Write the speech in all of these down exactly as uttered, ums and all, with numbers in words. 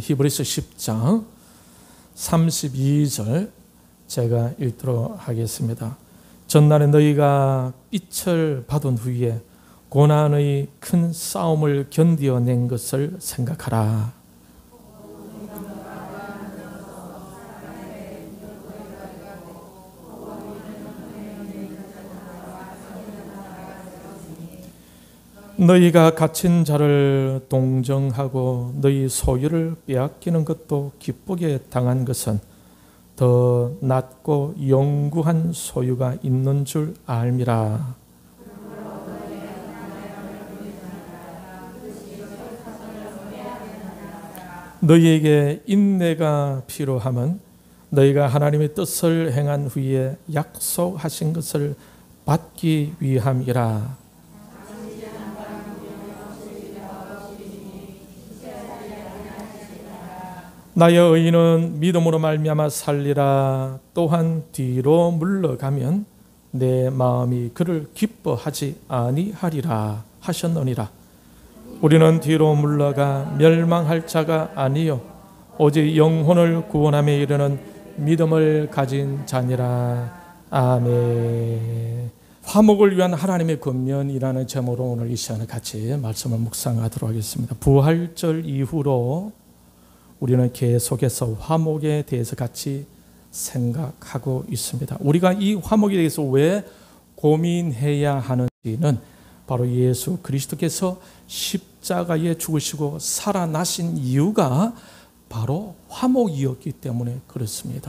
히브리서 십 장 삼십이 절 제가 읽도록 하겠습니다. 전날에 너희가 빛을 받은 후에 고난의 큰 싸움을 견디어낸 것을 생각하라. 너희가 갇힌 자를 동정하고 너희 소유를 빼앗기는 것도 기쁘게 당한 것은 더 낫고 영구한 소유가 있는 줄 알미라. 너희에게 인내가 필요함은 너희가 하나님의 뜻을 행한 후에 약속하신 것을 받기 위함이라. 나의 의인은 믿음으로 말미암아 살리라. 또한 뒤로 물러가면 내 마음이 그를 기뻐하지 아니하리라 하셨느니라. 우리는 뒤로 물러가 멸망할 자가 아니요 오직 영혼을 구원함에 이르는 믿음을 가진 자니라. 아멘. 화목을 위한 하나님의 권면이라는 제목으로 오늘 이 시간에 같이 말씀을 묵상하도록 하겠습니다. 부활절 이후로 우리는 계속해서 화목에 대해서 같이 생각하고 있습니다. 우리가 이 화목에 대해서 왜 고민해야 하는지는 바로 예수 그리스도께서 십자가에 죽으시고 살아나신 이유가 바로 화목이었기 때문에 그렇습니다.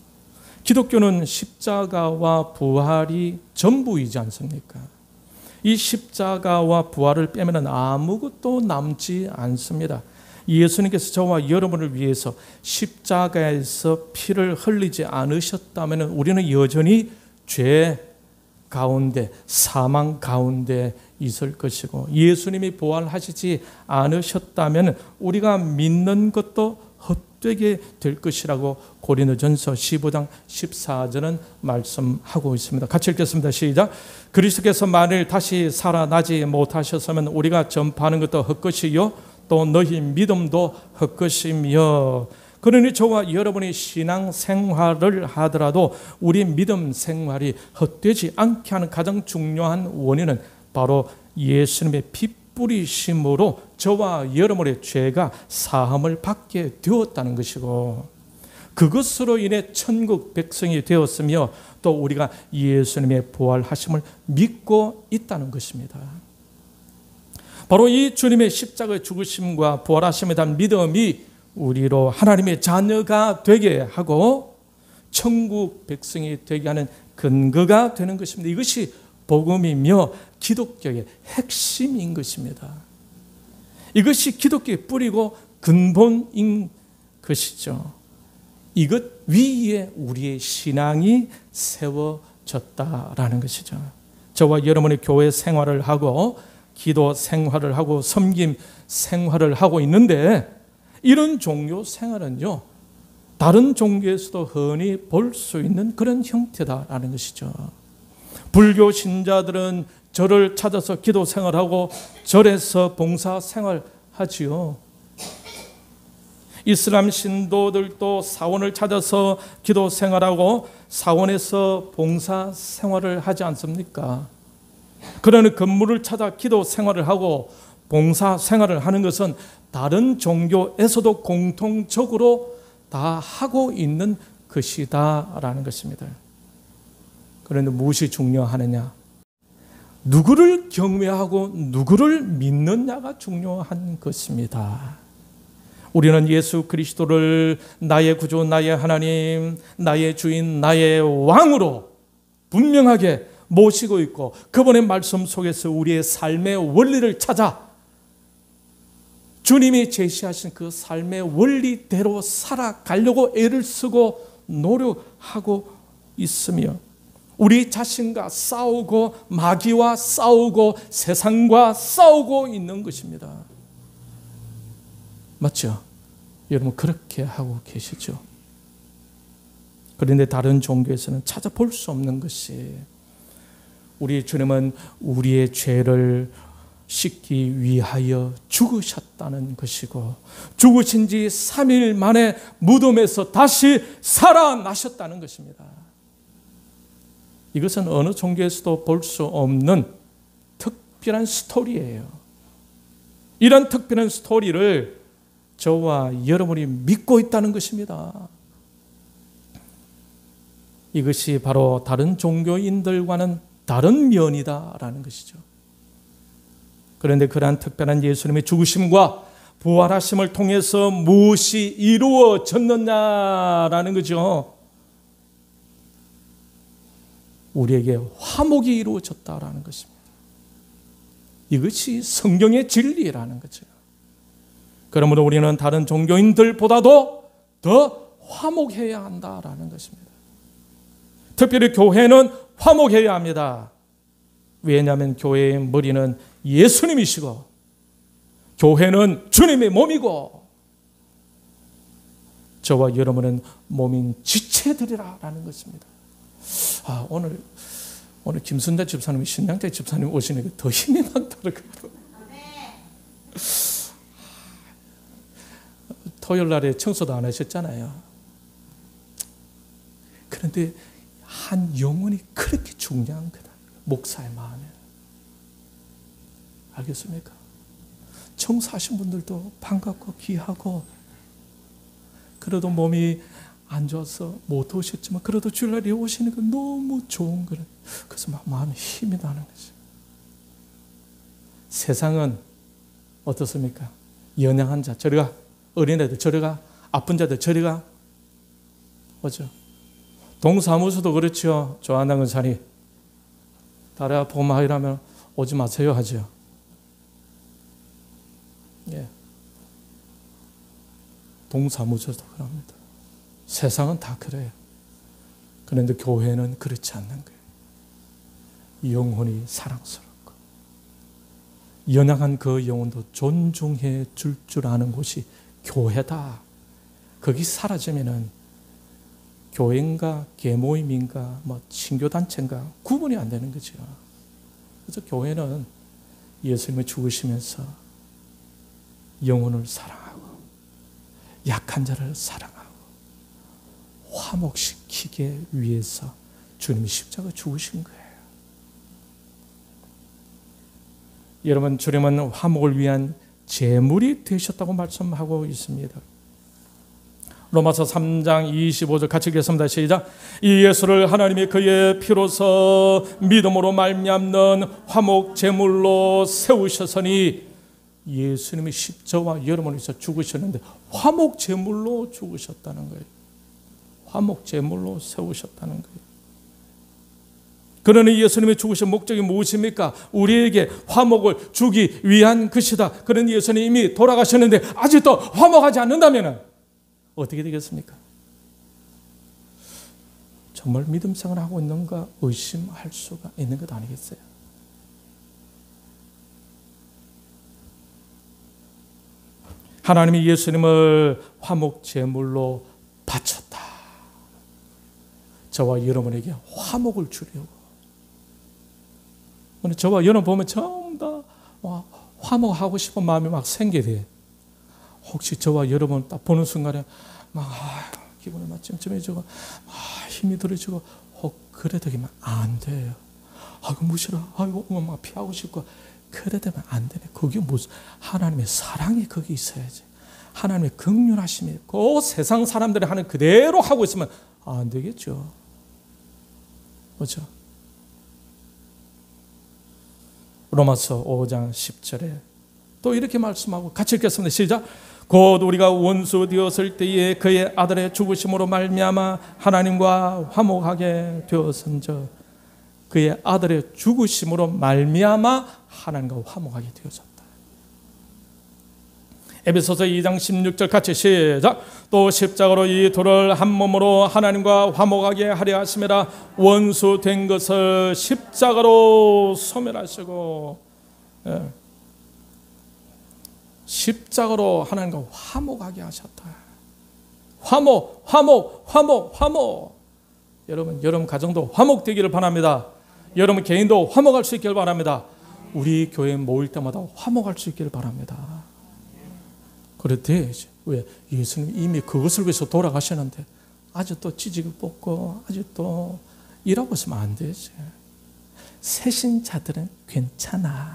기독교는 십자가와 부활이 전부이지 않습니까? 이 십자가와 부활을 빼면 아무것도 남지 않습니다. 예수님께서 저와 여러분을 위해서 십자가에서 피를 흘리지 않으셨다면 우리는 여전히 죄 가운데, 사망 가운데 있을 것이고, 예수님이 부활하시지 않으셨다면 우리가 믿는 것도 헛되게 될 것이라고 고린도전서 십오 장 십사 절은 말씀하고 있습니다. 같이 읽겠습니다. 시작. 그리스도께서 만일 다시 살아나지 못하셨으면 우리가 전파하는 것도 헛것이요 또 너희 믿음도 헛것이며, 그러니 저와 여러분이 신앙 생활을 하더라도 우리 믿음 생활이 헛되지 않게 하는 가장 중요한 원인은 바로 예수님의 피 뿌리심으로 저와 여러분의 죄가 사함을 받게 되었다는 것이고, 그것으로 인해 천국 백성이 되었으며 또 우리가 예수님의 부활하심을 믿고 있다는 것입니다. 바로 이 주님의 십자가의 죽으심과 부활하심에 대한 믿음이 우리로 하나님의 자녀가 되게 하고 천국 백성이 되게 하는 근거가 되는 것입니다. 이것이 복음이며 기독교의 핵심인 것입니다. 이것이 기독교의 뿌리고 근본인 것이죠. 이것 위에 우리의 신앙이 세워졌다라는 것이죠. 저와 여러분의 교회 생활을 하고 기도 생활을 하고 섬김 생활을 하고 있는데, 이런 종교 생활은요 다른 종교에서도 흔히 볼 수 있는 그런 형태다라는 것이죠. 불교 신자들은 절을 찾아서 기도 생활하고 절에서 봉사 생활하지요. 이슬람 신도들도 사원을 찾아서 기도 생활하고 사원에서 봉사 생활을 하지 않습니까? 그러는 건물을 찾아 기도 생활을 하고 봉사 생활을 하는 것은 다른 종교에서도 공통적으로 다 하고 있는 것이다라는 것입니다. 그런데 무엇이 중요하느냐? 누구를 경외하고 누구를 믿느냐가 중요한 것입니다. 우리는 예수 그리스도를 나의 구주, 나의 하나님, 나의 주인, 나의 왕으로 분명하게 모시고 있고, 그분의 말씀 속에서 우리의 삶의 원리를 찾아 주님이 제시하신 그 삶의 원리대로 살아가려고 애를 쓰고 노력하고 있으며, 우리 자신과 싸우고 마귀와 싸우고 세상과 싸우고 있는 것입니다. 맞죠? 여러분 그렇게 하고 계시죠? 그런데 다른 종교에서는 찾아볼 수 없는 것이, 우리 주님은 우리의 죄를 씻기 위하여 죽으셨다는 것이고, 죽으신 지 삼 일 만에 무덤에서 다시 살아나셨다는 것입니다. 이것은 어느 종교에서도 볼 수 없는 특별한 스토리예요. 이런 특별한 스토리를 저와 여러분이 믿고 있다는 것입니다. 이것이 바로 다른 종교인들과는 다른 면이다라는 것이죠. 그런데 그러한 특별한 예수님의 죽으심과 부활하심을 통해서 무엇이 이루어졌느냐라는 거죠. 우리에게 화목이 이루어졌다라는 것입니다. 이것이 성경의 진리라는 거죠. 그러므로 우리는 다른 종교인들보다도 더 화목해야 한다라는 것입니다. 특별히 교회는 화목해야 합니다. 왜냐하면 교회의 머리는 예수님이시고, 교회는 주님의 몸이고, 저와 여러분은 몸인 지체들이라는 것입니다. 아, 오늘 오늘 김순자 집사님, 신양태 집사님 오시니까 더 힘이 많더라고요. 토요일 날에 청소도 안 하셨잖아요. 그런데 한 영혼이 그렇게 중요한 거다. 목사의 마음에. 알겠습니까? 청소하신 분들도 반갑고 귀하고, 그래도 몸이 안 좋아서 못 오셨지만 그래도 주일날에 오시는 건 너무 좋은 거예요. 그래서 막 마음에 힘이 나는 거죠. 세상은 어떻습니까? 연약한 자 저리가, 어린애들 저리가, 아픈 자들 저리가, 뭐죠? 동사무소도 그렇죠. 조한당 의사님, 다리 아프고 막 이러면 오지 마세요 하죠. 예. 동사무소도 그럽니다. 세상은 다 그래요. 그런데 교회는 그렇지 않는 거예요. 영혼이 사랑스럽고 연약한 그 영혼도 존중해 줄 줄 아는 곳이 교회다. 거기 사라지면은 교회인가 계모임인가 뭐 친교단체인가 구분이 안 되는 거죠. 그래서 교회는 예수님이 죽으시면서 영혼을 사랑하고 약한 자를 사랑하고 화목시키기 위해서 주님이 십자가 죽으신 거예요. 여러분, 주님은 화목을 위한 제물이 되셨다고 말씀하고 있습니다. 로마서 삼 장 이십오 절 같이 읽겠습니다. 시작. 이 예수를 하나님이 그의 피로서 믿음으로 말미암는 화목 제물로 세우셨으니, 예수님이 십자와 여러분에서 죽으셨는데 화목 제물로 죽으셨다는 거예요. 화목 제물로 세우셨다는 거예요. 그러니 예수님이 죽으신 목적이 무엇입니까? 우리에게 화목을 주기 위한 것이다. 그러니 예수님이 이미 돌아가셨는데 아직도 화목하지 않는다면 어떻게 되겠습니까? 정말 믿음 생활을 하고 있는가 의심할 수가 있는 것 아니겠어요? 하나님이 예수님을 화목 제물로 바쳤다. 저와 여러분에게 화목을 주려고. 오늘 저와 여러분 보면 전부 다 화목하고 싶은 마음이 막 생겨야 돼. 혹시 저와 여러분 딱 보는 순간에 막 아, 기분이 막 찜찜해지고 아, 힘이 들어지고 혹 그래 되면 안 돼요. 아, 그 무시라. 아이고 막 피하고 싶고 그래 되면 안 되네. 그게 무슨 하나님의 사랑이 거기 있어야지. 하나님의 긍휼하심이 그 세상 사람들이 하는 그대로 하고 있으면 안 되겠죠. 그렇죠? 로마서 오 장 십 절에 또 이렇게 말씀하고 같이 읽겠습니다. 시작. 곧 우리가 원수 되었을 때에 그의 아들의 죽으심으로 말미암아 하나님과 화목하게 되었은즉, 그의 아들의 죽으심으로 말미암아 하나님과 화목하게 되어졌다. 에베소서 이 장 십육 절 같이 시작. 또 십자가로 이 둘을 한 몸으로 하나님과 화목하게 하려 하심이라. 원수 된 것을 십자가로 소멸하시고, 예. 십자가로 하나님과 화목하게 하셨다. 화목, 화목, 화목, 화목. 여러분, 여러분 가정도 화목되기를 바랍니다. 여러분 개인도 화목할 수 있기를 바랍니다. 우리 교회 모일 때마다 화목할 수 있기를 바랍니다. 그렇대. 왜? 예수님 이미 그것을 위해서 돌아가셨는데 아직도 찌직을 뽑고 아직도 일하고 있으면 안 되지. 새신자들은 괜찮아.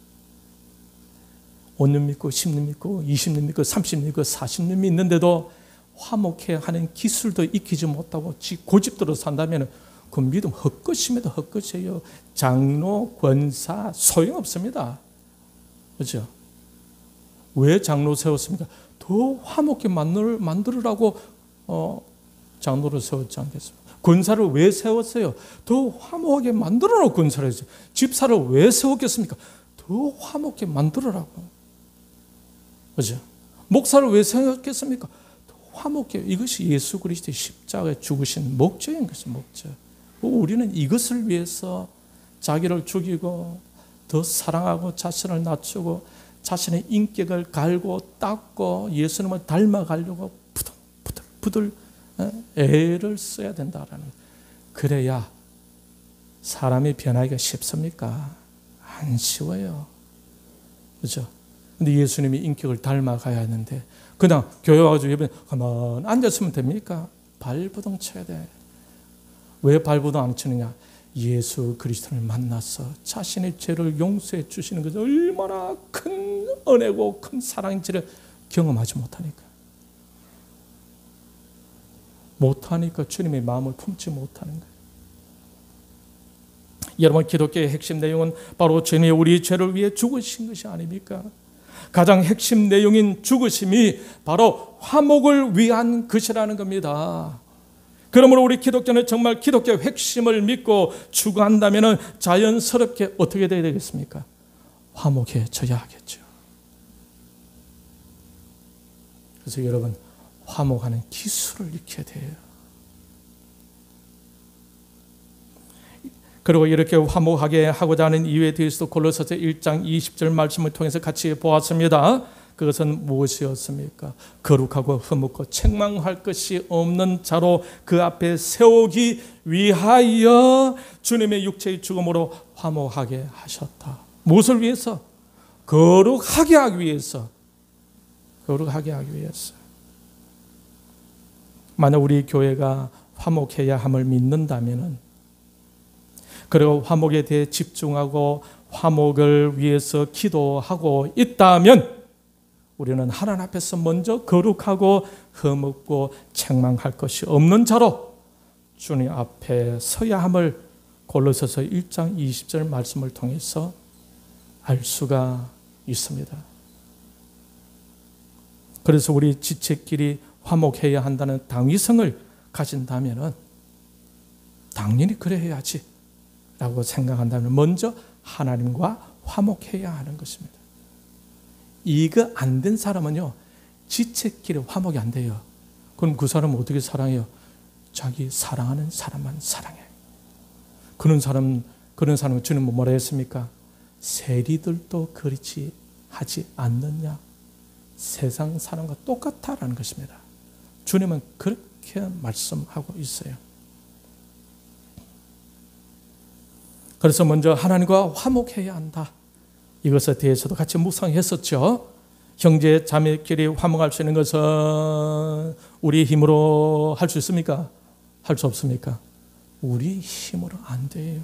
오 년 믿고 십 년 믿고 이십 년 믿고 삼십 년 믿고 사십 년 믿는데도 화목해야 하는 기술도 익히지 못하고 고집대로 산다면 그 믿음 헛것입니다. 헛것이에요. 장로, 권사 소용없습니다. 그렇죠? 왜 장로 세웠습니까? 더 화목히 만들, 만들으라고 어, 장로를 세웠지 않겠습니까? 권사를 왜 세웠어요? 더 화목하게 만들어라고 권사를 했어요. 집사를 왜 세웠겠습니까? 더 화목하게 만들어라고. 그렇죠? 목사를 왜 세웠겠습니까? 더 화목해. 이것이 예수 그리스도의 십자가에 죽으신 목적인 것이 목적. 우리는 이것을 위해서 자기를 죽이고 더 사랑하고 자신을 낮추고 자신의 인격을 갈고 닦고 예수님을 닮아가려고 부들 부들 부들 애를 써야 된다라는. 그래야 사람이 변하기가 쉽습니까? 안 쉬워요. 그렇죠? 근데 예수님이 인격을 닮아가야 하는데 그냥 교회 와가지고 예배 가만 앉았으면 됩니까? 발부동 쳐야 돼. 왜 발부동 안 치느냐? 예수 그리스도를 만나서 자신의 죄를 용서해 주시는 것이 얼마나 큰 은혜고 큰 사랑인지를 경험하지 못하니까. 못하니까 주님의 마음을 품지 못하는 거예요. 여러분, 기독교의 핵심 내용은 바로 주님이 우리 죄를 위해 죽으신 것이 아닙니까? 가장 핵심 내용인 죽으심이 바로 화목을 위한 것이라는 겁니다. 그러므로 우리 기독교는 정말 기독교의 핵심을 믿고 추구한다면 자연스럽게 어떻게 되어야 되겠습니까? 화목해져야 하겠죠. 그래서 여러분, 화목하는 기술을 익혀야 돼요. 그리고 이렇게 화목하게 하고자 하는 이유에 대해서도 골로새서 일 장 이십 절 말씀을 통해서 같이 보았습니다. 그것은 무엇이었습니까? 거룩하고 흠없고 책망할 것이 없는 자로 그 앞에 세우기 위하여 주님의 육체의 죽음으로 화목하게 하셨다. 무엇을 위해서? 거룩하게 하기 위해서. 거룩하게 하기 위해서. 만약 우리 교회가 화목해야 함을 믿는다면, 그리고 화목에 대해 집중하고 화목을 위해서 기도하고 있다면 우리는 하나님 앞에서 먼저 거룩하고 흠없고 책망할 것이 없는 자로 주님 앞에 서야 함을 골로새서 일 장 이십 절 말씀을 통해서 알 수가 있습니다. 그래서 우리 지체끼리 화목해야 한다는 당위성을 가진다면 당연히 그래야지 라고 생각한다면 먼저 하나님과 화목해야 하는 것입니다. 이거 안 된 사람은요, 지체끼리 화목이 안 돼요. 그럼 그 사람은 어떻게 사랑해요? 자기 사랑하는 사람만 사랑해. 그런 사람, 그런 사람은 주님은 뭐라 했습니까? 세리들도 그렇지 하지 않느냐? 세상 사람과 똑같다라는 것입니다. 주님은 그렇게 말씀하고 있어요. 그래서 먼저 하나님과 화목해야 한다. 이것에 대해서도 같이 묵상했었죠. 형제 자매끼리 화목할 수 있는 것은 우리 힘으로 할 수 있습니까? 할 수 없습니까? 우리 힘으로 안 돼요.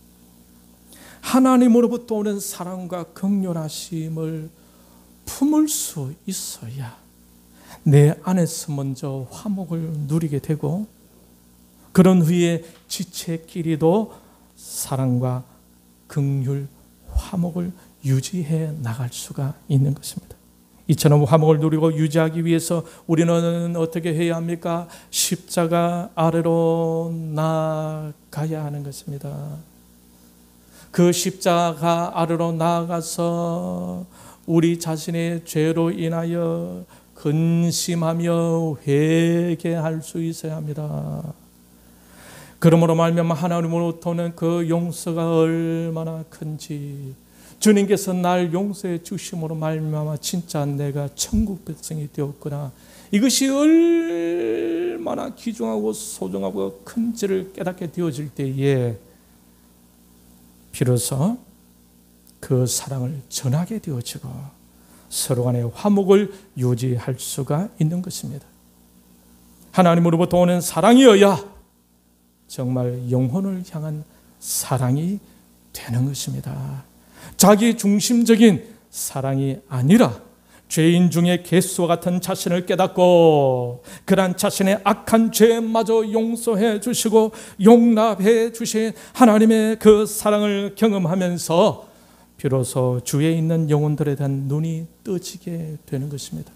하나님으로부터 오는 사랑과 긍휼하심을 품을 수 있어야 내 안에서 먼저 화목을 누리게 되고, 그런 후에 지체끼리도 사랑과 긍휼, 화목을 유지해 나갈 수가 있는 것입니다. 이처럼 화목을 누리고 유지하기 위해서 우리는 어떻게 해야 합니까? 십자가 아래로 나아가야 하는 것입니다. 그 십자가 아래로 나아가서 우리 자신의 죄로 인하여 근심하며 회개할 수 있어야 합니다. 그러므로 말미암아 하나님으로부터는 그 용서가 얼마나 큰지, 주님께서 날 용서해 주심으로 말미암아 진짜 내가 천국 백성이 되었구나, 이것이 얼마나 귀중하고 소중하고 큰지를 깨닫게 되어질 때에 비로소 그 사랑을 전하게 되어지고 서로 간의 화목을 유지할 수가 있는 것입니다. 하나님으로부터 오는 사랑이어야 정말 영혼을 향한 사랑이 되는 것입니다. 자기 중심적인 사랑이 아니라 죄인 중에 개수와 같은 자신을 깨닫고 그러한 자신의 악한 죄마저 용서해 주시고 용납해 주신 하나님의 그 사랑을 경험하면서 비로소 주에 있는 영혼들에 대한 눈이 떠지게 되는 것입니다.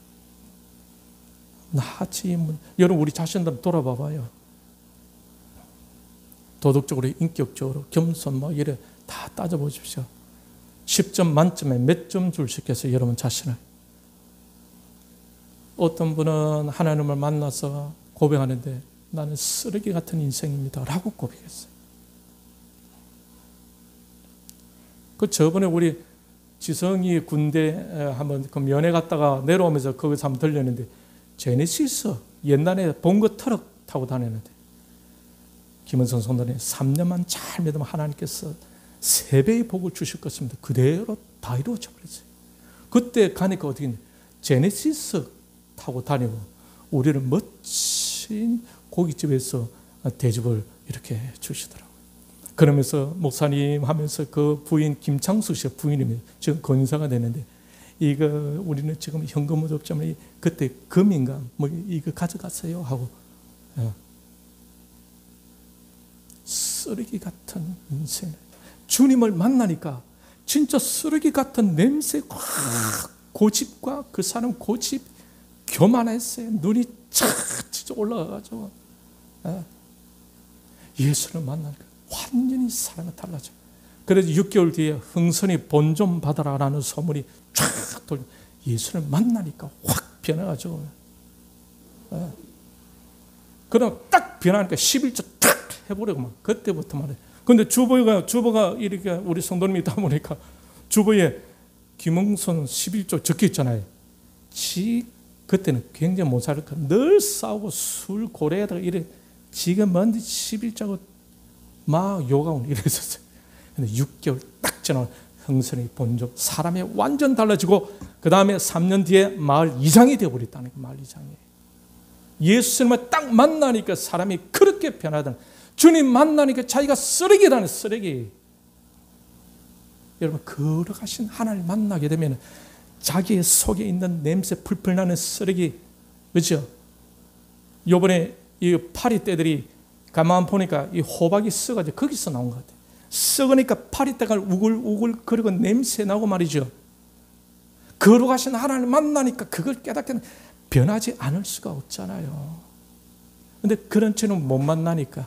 나지 여러분 우리 자신들 돌아봐 봐요. 도덕적으로, 인격적으로, 겸손 뭐 이래 다 따져보십시오. 십 점 만점에 몇 점 줄 수 있겠어요? 여러분 자신을. 어떤 분은 하나님을 만나서 고백하는데 나는 쓰레기 같은 인생입니다 라고 고백했어요. 그 저번에 우리 지성이 군대 한번 그 면회 갔다가 내려오면서 거기서 한번 들렸는데 제네시스 옛날에 본거 트럭 타고 다녔는데 김은선 선생님 삼 년만 잘 믿으면 하나님께서 세 배의 복을 주실 것입니다. 그대로 다 이루어져 버렸어요. 그때 가니까 어떻게 했냐. 제네시스 타고 다니고 우리를 멋진 고깃집에서 대접을 이렇게 주시더라고요. 그러면서 목사님 하면서 그 부인 김창수 씨 부인이면 지금 건사가 되는데 이거 우리는 지금 현금 무접점에 그때 금인가 뭐 이거 가져갔어요 하고 쓰레기 같은 인생. 주님을 만나니까 진짜 쓰레기 같은 냄새, 고집과 그 사람 고집 교만했어요. 눈이 착 진짜 올라가가지고 예수를 만나니까 완전히 사람이 달라져. 그래서 육 개월 뒤에 흥선이 본좀 받아라라는 소문이 쫙 돌려. 예수를 만나니까 확 변해가지고 그럼 딱 변하니까 십일 조 딱 해버리고 막 그때부터 말해. 근데 주보가 주보가 이렇게 우리 성도님이 있다 보니까 주보에 김흥선 십일 조 적혀 있잖아요. 지 그때는 굉장히 못 살고 늘 싸우고 술 고래에다가 이래 지금 뭔지 십일 조고 막 욕하고 이랬었어요. 근데 육 개월 딱 지나 흥선이 본적 사람이 완전 달라지고 그 다음에 삼 년 뒤에 마을 이장이 되어버렸다는 거예요. 마을 이장이. 예수님을 딱 만나니까 사람이 그렇게 변하던 주님 만나니까 자기가 쓰레기라는 쓰레기. 여러분 거룩하신 하나님을 만나게 되면 자기 속에 있는 냄새 풀풀 나는 쓰레기 그렇죠? 요번에 이 파리떼들이 가만 보니까 이 호박이 썩어가지고 거기서 나온 것 같아요. 썩으니까 파리떼가 우글우글 그리고 냄새 나고 말이죠. 거룩하신 하나님을 만나니까 그걸 깨닫게 변하지 않을 수가 없잖아요. 그런데 그런 죄는 못 만나니까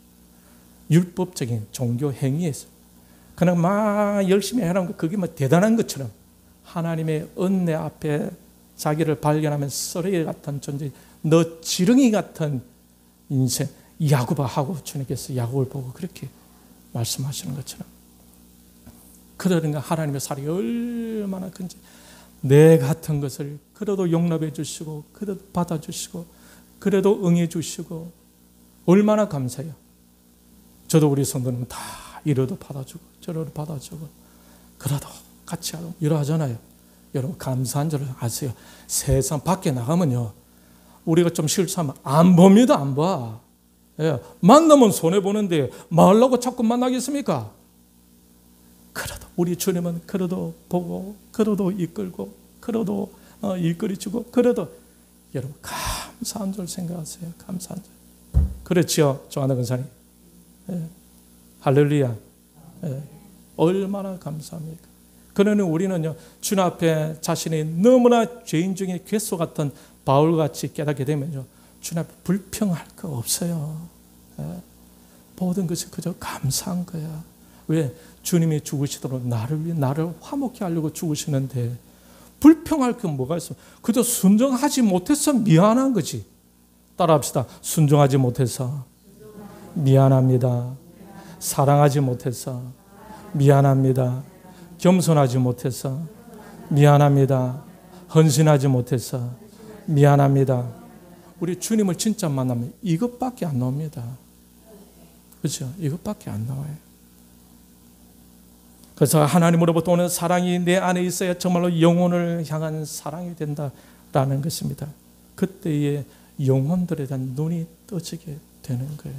율법적인 종교 행위에서 그냥 막 열심히 해라는 거 그게 뭐 대단한 것처럼 하나님의 은혜 앞에 자기를 발견하면 쓰레기 같은 존재, 너 지렁이 같은 인생, 야구바 하고 주님께서 야구를 보고 그렇게 말씀하시는 것처럼 그러니까 하나님의 사랑이 얼마나 큰지 내 같은 것을 그래도 용납해 주시고 그래도 받아주시고 그래도 응해 주시고 얼마나 감사해요. 저도 우리 성도님은 다 이래도 받아주고 저래도 받아주고 그래도 같이 하고 이러하잖아요. 여러분 감사한 줄 아세요? 세상 밖에 나가면요 우리가 좀 실수하면 안 봅니다. 안 봐. 예, 만나면 손해보는데 말라고 자꾸 만나겠습니까? 그래도 우리 주님은 그래도 보고 그래도 이끌고 그래도 어, 이끌어주고 그래도 여러분 감사한 줄 생각하세요. 감사한 줄. 그렇죠 조하나 권사님. 예. 할렐루야. 예. 얼마나 감사합니까? 그러니 우리는요 주님 앞에 자신이 너무나 죄인 중에 괴수 같은 바울같이 깨닫게 되면요 주님 앞에 불평할 거 없어요. 예. 모든 것이 그저 감사한 거야. 왜? 주님이 죽으시도록 나를 위해 나를 화목케 하려고 죽으시는데 불평할 게 뭐가 있어? 그저 순종하지 못해서 미안한 거지. 따라합시다. 순종하지 못해서 미안합니다. 사랑하지 못해서 미안합니다. 겸손하지 못해서 미안합니다. 헌신하지 못해서 미안합니다. 우리 주님을 진짜 만나면 이것밖에 안 나옵니다. 그렇죠? 이것밖에 안 나와요. 그래서 하나님으로부터 오는 사랑이 내 안에 있어야 정말로 영혼을 향한 사랑이 된다라는 것입니다. 그때에 영혼들에 대한 눈이 떠지게 되는 거예요.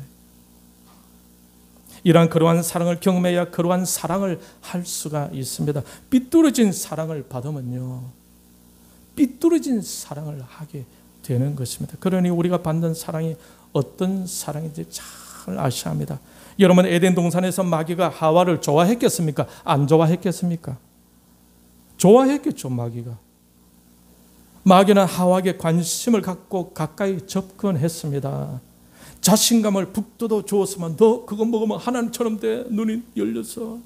이러한 그러한 사랑을 경험해야 그러한 사랑을 할 수가 있습니다. 삐뚤어진 사랑을 받으면요, 삐뚤어진 사랑을 하게 되는 것입니다. 그러니 우리가 받는 사랑이 어떤 사랑인지 잘 아셔야 합니다. 여러분, 에덴 동산에서 마귀가 하와를 좋아했겠습니까? 안 좋아했겠습니까? 좋아했겠죠. 마귀가 마귀는 하와에게 관심을 갖고 가까이 접근했습니다. 자신감을 북돋워 주었으면 너 그거 먹으면 하나님처럼 돼. 눈이 열려서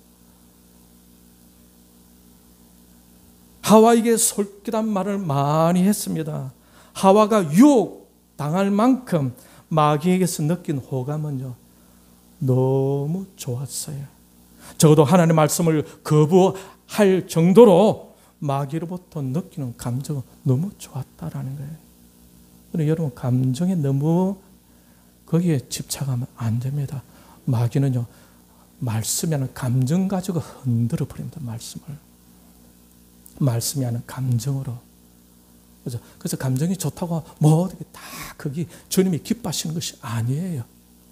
하와에게 솔깃한 말을 많이 했습니다. 하와가 유혹 당할 만큼 마귀에게서 느낀 호감은요, 너무 좋았어요. 적어도 하나님의 말씀을 거부할 정도로 마귀로부터 느끼는 감정은 너무 좋았다라는 거예요. 그런데 여러분, 감정에 너무 거기에 집착하면 안 됩니다. 마귀는요, 말씀이 하는 감정 가지고 흔들어 버립니다. 말씀을. 말씀이 하는 감정으로. 그래서, 그래서 감정이 좋다고 뭐 어떻게 다 거기 주님이 기뻐하시는 것이 아니에요.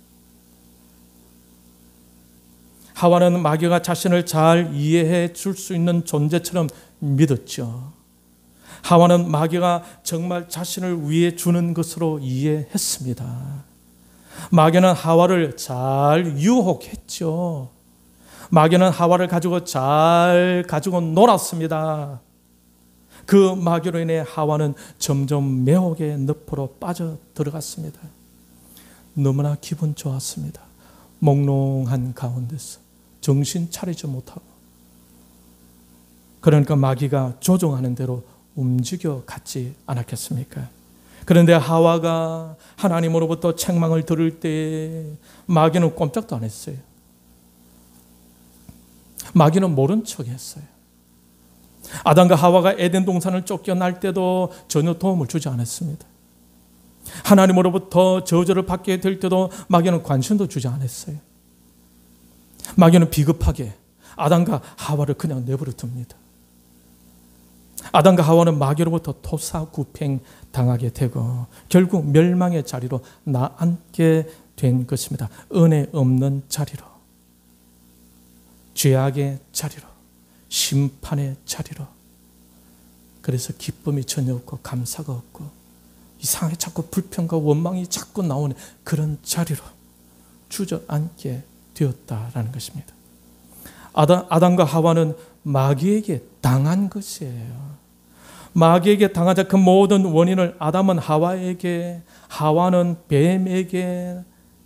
하와는 마귀가 자신을 잘 이해해 줄 수 있는 존재처럼 믿었죠. 하와는 마귀가 정말 자신을 위해 주는 것으로 이해했습니다. 마귀는 하와를 잘 유혹했죠. 마귀는 하와를 가지고 잘 가지고 놀았습니다. 그 마귀로 인해 하와는 점점 매혹의 늪으로 빠져 들어갔습니다. 너무나 기분 좋았습니다. 몽롱한 가운데서 정신 차리지 못하고, 그러니까 마귀가 조종하는 대로 움직여 갔지 않았겠습니까? 그런데 하와가 하나님으로부터 책망을 들을 때 마귀는 꼼짝도 안 했어요. 마귀는 모른 척했어요. 아담과 하와가 에덴 동산을 쫓겨날 때도 전혀 도움을 주지 않았습니다. 하나님으로부터 저주를 받게 될 때도 마귀는 관심도 주지 않았어요. 마귀는 비겁하게 아담과 하와를 그냥 내버려 둡니다. 아담과 하와는 마귀로부터 토사구팽 당하게 되고 결국 멸망의 자리로 나앉게 된 것입니다. 은혜 없는 자리로, 죄악의 자리로, 심판의 자리로. 그래서 기쁨이 전혀 없고 감사가 없고 이상하게 자꾸 불평과 원망이 자꾸 나오는 그런 자리로 주저앉게 되었다라는 것입니다. 아담, 아담과 하와는 마귀에게 당한 것이에요. 마귀에게 당하자 그 모든 원인을 아담은 하와에게, 하와는 뱀에게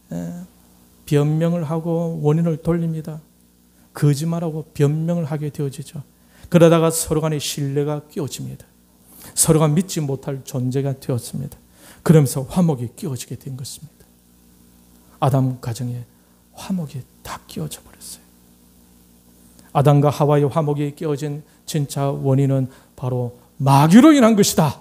변명을 하고 원인을 돌립니다. 거짓말하고 변명을 하게 되어지죠. 그러다가 서로 간의 신뢰가 끼어집니다. 서로가 믿지 못할 존재가 되었습니다. 그러면서 화목이 끼어지게 된 것입니다. 아담 가정에 화목이 다 끼어져 버렸어요. 아담과 하와의 화목이 끼어진 진짜 원인은 바로 마귀로 인한 것이다.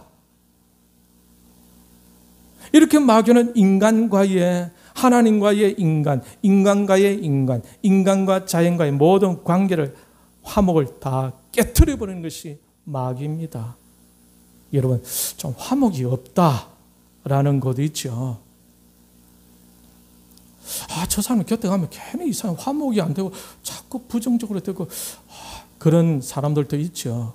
이렇게 마귀는 인간과의, 하나님과의 인간, 인간과의 인간, 인간과 자연과의 모든 관계를, 화목을 다 깨트려버리는 것이 마귀입니다. 여러분, 좀 화목이 없다라는 것도 있죠. 아, 저 사람 곁에 가면 괜히 이상한 화목이 안 되고 자꾸 부정적으로 되고, 아, 그런 사람들도 있죠.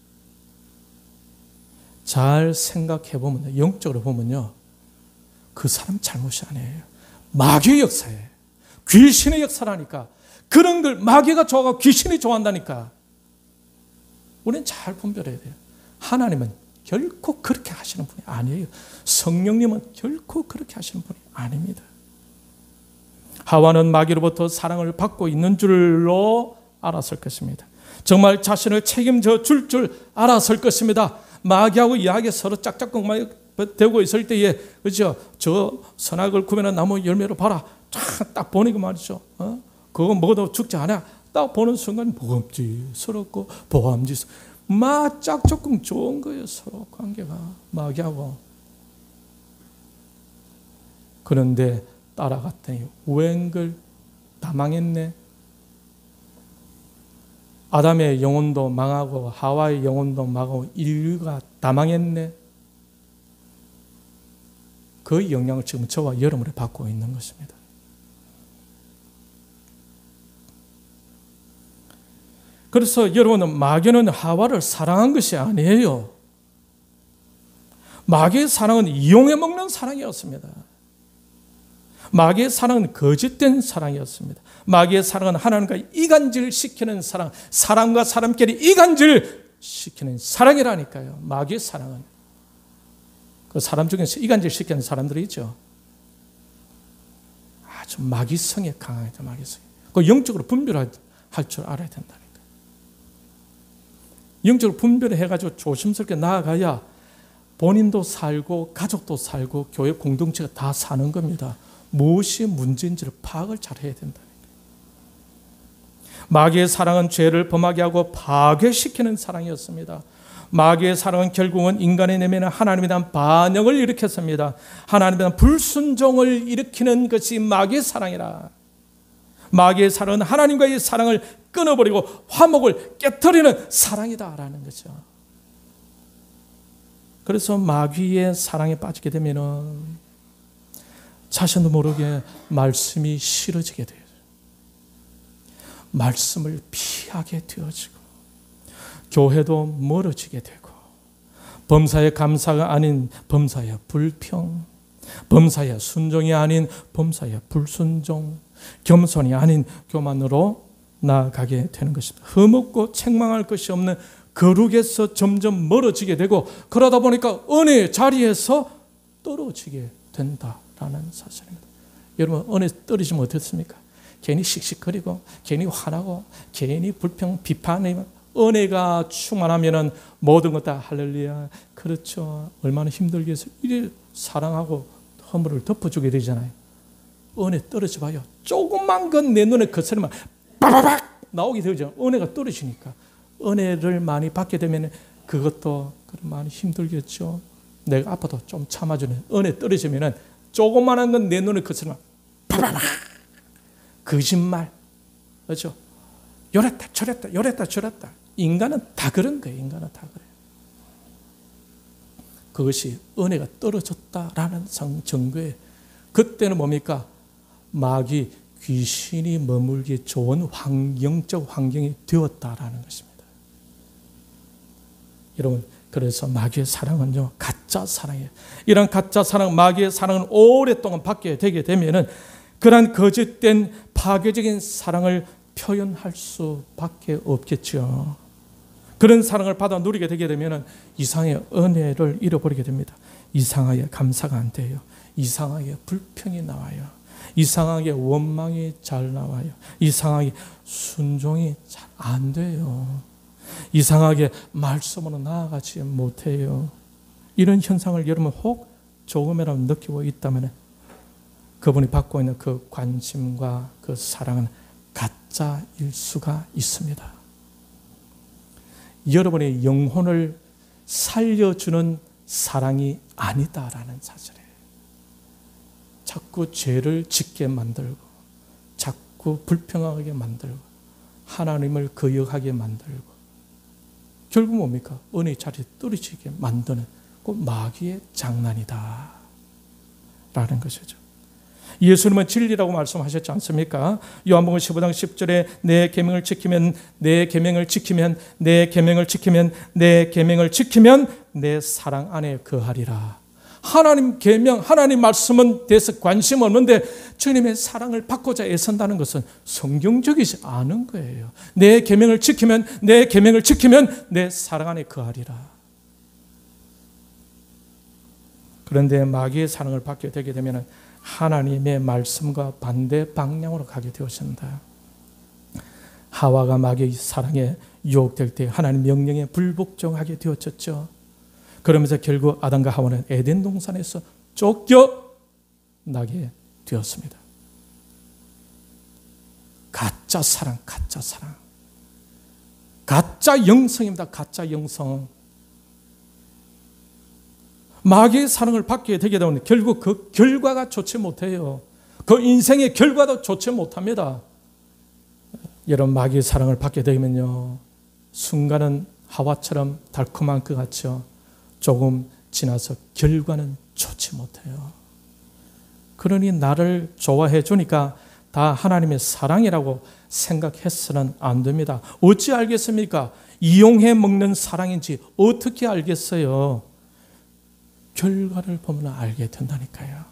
잘 생각해 보면, 영적으로 보면요, 그 사람 잘못이 아니에요. 마귀의 역사예요. 귀신의 역사라니까. 그런 걸 마귀가 좋아하고 귀신이 좋아한다니까. 우리는 잘 분별해야 돼요. 하나님은 결코 그렇게 하시는 분이 아니에요. 성령님은 결코 그렇게 하시는 분이 아닙니다. 하와는 마귀로부터 사랑을 받고 있는 줄로 알았을 것입니다. 정말 자신을 책임져 줄 줄 알았을 것입니다. 마귀하고 이야기 서로 짝짝꿍 되고 있을 때에, 그죠? 저 선악을 구별하는 나무 열매로 봐라. 딱 보니까 말이죠. 어? 그거 먹어도 죽지 않아. 딱 보는 순간 보감지스럽고 보감지스. 마 짝짝꿍 좋은 거예요. 서로 관계가 마귀하고. 그런데 따라갔더니 웬걸 다 망했네. 아담의 영혼도 망하고 하와의 영혼도 망하고 인류가 다 망했네. 그 영향을 지금 저와 여러분이 받고 있는 것입니다. 그래서 여러분은 마귀는 하와를 사랑한 것이 아니에요. 마귀의 사랑은 이용해 먹는 사랑이었습니다. 마귀의 사랑은 거짓된 사랑이었습니다. 마귀의 사랑은 하나님과 이간질 시키는 사랑, 사람과 사람끼리 이간질 시키는 사랑이라니까요. 마귀의 사랑은. 그 사람 중에서 이간질 시키는 사람들이 있죠. 아주 마귀성에 강하죠. 마귀성. 그 영적으로 분별할 줄 알아야 된다니까. 영적으로 분별해가지고 조심스럽게 나아가야 본인도 살고 가족도 살고 교회 공동체가 다 사는 겁니다. 무엇이 문제인지를 파악을 잘 해야 된다. 마귀의 사랑은 죄를 범하게 하고 파괴시키는 사랑이었습니다. 마귀의 사랑은 결국은 인간의 내면에 하나님에 대한 반역을 일으켰습니다. 하나님에 대한 불순종을 일으키는 것이 마귀의 사랑이라. 마귀의 사랑은 하나님과의 사랑을 끊어버리고 화목을 깨트리는 사랑이다라는 거죠. 그래서 마귀의 사랑에 빠지게 되면은 자신도 모르게 말씀이 싫어지게 돼요. 말씀을 피하게 되어지고 교회도 멀어지게 되고 범사의 감사가 아닌 범사의 불평, 범사의 순종이 아닌 범사의 불순종, 겸손이 아닌 교만으로 나아가게 되는 것입니다. 흠없고 책망할 것이 없는 거룩에서 점점 멀어지게 되고 그러다 보니까 은혜의 자리에서 떨어지게 된다라는 사실입니다. 여러분 은혜 떨어지면 어떻습니까? 괜히 씩씩거리고 괜히 화나고 괜히 불평 비판이 은혜가 충만하면은 모든 것 다 할렐루야. 그렇죠. 얼마나 힘들게 해서 이래 사랑하고 허물을 덮어주게 되잖아요. 은혜 떨어져 봐요. 조금만 건 내 눈에 거스르면 빠바박 나오게 되죠. 은혜가 떨어지니까. 은혜를 많이 받게 되면 그것도 많이 힘들겠죠. 내가 아파도 좀 참아주는 은혜 떨어지면 조그만한 건 내 눈에 거스르면 빠바박 거짓말, 그렇죠? 요랬다 저랬다 요랬다 저랬다. 인간은 다 그런 거예요. 인간은 다 그래요. 그것이 은혜가 떨어졌다라는 증거에 그때는 뭡니까? 마귀 귀신이 머물기 좋은 환경적 환경이 되었다라는 것입니다. 여러분, 그래서 마귀의 사랑은요 가짜 사랑이에요. 이런 가짜 사랑, 마귀의 사랑은 오랫동안 받게 되게 되면은 그런 거짓된 파괴적인 사랑을 표현할 수밖에 없겠죠. 그런 사랑을 받아 누리게 되게 되면 이상하게 은혜를 잃어버리게 됩니다. 이상하게 감사가 안 돼요. 이상하게 불평이 나와요. 이상하게 원망이 잘 나와요. 이상하게 순종이 잘 안 돼요. 이상하게 말씀으로 나아가지 못해요. 이런 현상을 여러분 혹 조금이라도 느끼고 있다면 그분이 받고 있는 그 관심과 그 사랑은 가짜일 수가 있습니다. 여러분의 영혼을 살려주는 사랑이 아니다라는 사실이에요. 자꾸 죄를 짓게 만들고 자꾸 불평하게 만들고 하나님을 거역하게 만들고 결국 뭡니까? 은혜의 자리에 떨어지게 만드는 그 마귀의 장난이다 라는 것이죠. 예수님은 진리라고 말씀하셨지 않습니까? 요한복음 십오 장 십 절에 내 계명을 지키면 내 계명을 지키면 내 계명을 지키면 내 계명을 지키면 내 사랑 안에 거하리라. 하나님 계명, 하나님 말씀은 대해서 관심 없는데 주님의 사랑을 받고자 애쓴다는 것은 성경적이지 않은 거예요. 내 계명을 지키면 내 계명을 지키면 내 사랑 안에 거하리라. 그런데 마귀의 사랑을 받게 되게 되면 하나님의 말씀과 반대 방향으로 가게 되었습니다. 하와가 마귀의 사랑에 유혹될 때 하나님 명령에 불복종하게 되었죠. 그러면서 결국 아담과 하와는 에덴 동산에서 쫓겨나게 되었습니다. 가짜 사랑, 가짜 사랑. 가짜 영성입니다. 가짜 영성. 마귀의 사랑을 받게 되게 되면 결국 그 결과가 좋지 못해요. 그 인생의 결과도 좋지 못합니다. 여러분, 마귀의 사랑을 받게 되면요, 순간은 하와처럼 달콤한 것 같죠. 조금 지나서 결과는 좋지 못해요. 그러니 나를 좋아해 주니까 다 하나님의 사랑이라고 생각해서는 안 됩니다. 어찌 알겠습니까? 이용해 먹는 사랑인지 어떻게 알겠어요? 결과를 보면 알게 된다니까요.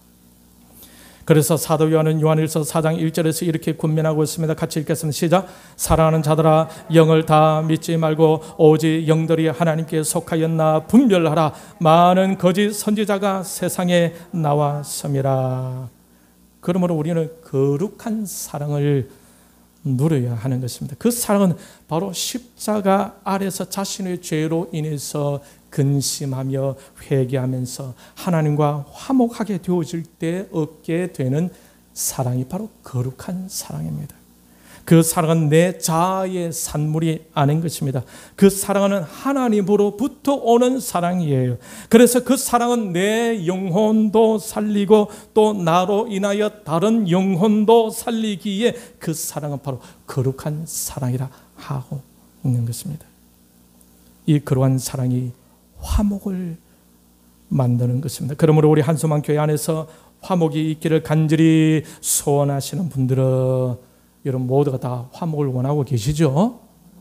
그래서 사도 요한은 요한일서 사 장 일 절에서 이렇게 권면하고 있습니다. 같이 읽겠습니다. 시작. 사랑하는 자들아, 영을 다 믿지 말고 오직 영들이 하나님께 속하였나 분별하라. 많은 거짓 선지자가 세상에 나왔음이라. 그러므로 우리는 거룩한 사랑을 누려야 하는 것입니다. 그 사랑은 바로 십자가 아래서 자신의 죄로 인해서 근심하며 회개하면서 하나님과 화목하게 되어질 때 얻게 되는 사랑이 바로 거룩한 사랑입니다. 그 사랑은 내 자아의 산물이 아닌 것입니다. 그 사랑은 하나님으로부터 오는 사랑이에요. 그래서 그 사랑은 내 영혼도 살리고 또 나로 인하여 다른 영혼도 살리기에 그 사랑은 바로 거룩한 사랑이라 하고 있는 것입니다. 이 거룩한 사랑이 화목을 만드는 것입니다. 그러므로 우리 한소만 교회 안에서 화목이 있기를 간절히 소원하시는 분들은 여러분 모두가 다 화목을 원하고 계시죠?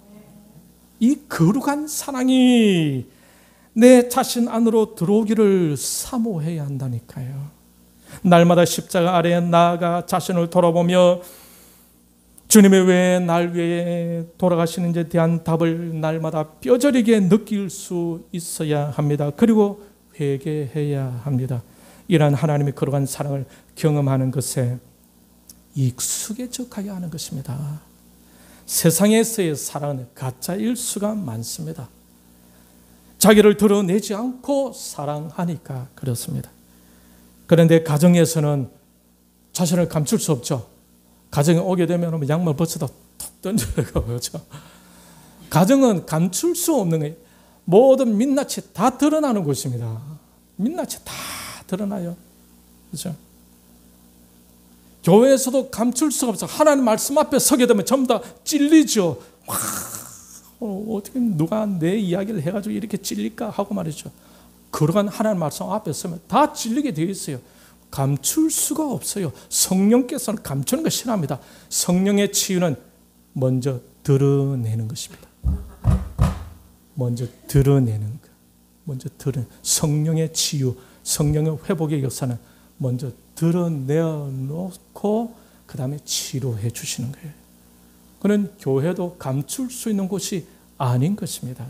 이 거룩한 사랑이 내 자신 안으로 들어오기를 사모해야 한다니까요. 날마다 십자가 아래에 나아가 자신을 돌아보며 주님이 왜 날 위해 돌아가시는지에 대한 답을 날마다 뼈저리게 느낄 수 있어야 합니다. 그리고 회개해야 합니다. 이러한 하나님의 거룩한 사랑을 경험하는 것에 익숙해져 가야 하는 것입니다. 세상에서의 사랑은 가짜일 수가 많습니다. 자기를 드러내지 않고 사랑하니까 그렇습니다. 그런데 가정에서는 자신을 감출 수 없죠. 가정에 오게 되면 양말 벗어도 툭 던져가 그렇죠. 가정은 감출 수 없는 거예요. 모든 민낯이 다 드러나는 곳입니다. 민낯이 다 드러나요. 그렇죠? 교회에서도 감출 수가 없어요. 하나님 말씀 앞에 서게 되면 전부 다 찔리죠. 와, 어떻게 누가 내 이야기를 해가지고 이렇게 찔릴까 하고 말이죠. 그러한 하나님 말씀 앞에 서면 다 찔리게 되어 있어요. 감출 수가 없어요. 성령께서는 감추는 걸 싫어합니다. 성령의 치유는 먼저 드러내는 것입니다. 먼저 드러내는 것. 먼저 드러 성령의 치유, 성령의 회복의 역사는 먼저 드러내놓고 그 다음에 치료해 주시는 거예요. 그는 교회도 감출 수 있는 곳이 아닌 것입니다.